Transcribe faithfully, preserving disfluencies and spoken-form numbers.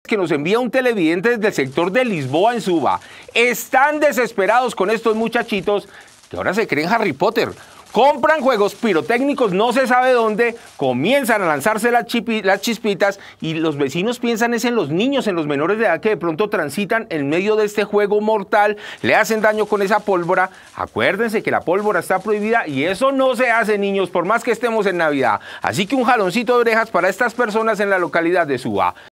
que nos envía un televidente desde el sector de Lisboa, en Suba. Están desesperados con estos muchachitos que ahora se creen Harry Potter. Compran juegos pirotécnicos no se sabe dónde, comienzan a lanzarse las, chipi, las chispitas y los vecinos piensan es en los niños, en los menores de edad que de pronto transitan en medio de este juego mortal, le hacen daño con esa pólvora. Acuérdense que la pólvora está prohibida y eso no se hace, niños, por más que estemos en Navidad. Así que un jaloncito de orejas para estas personas en la localidad de Suba.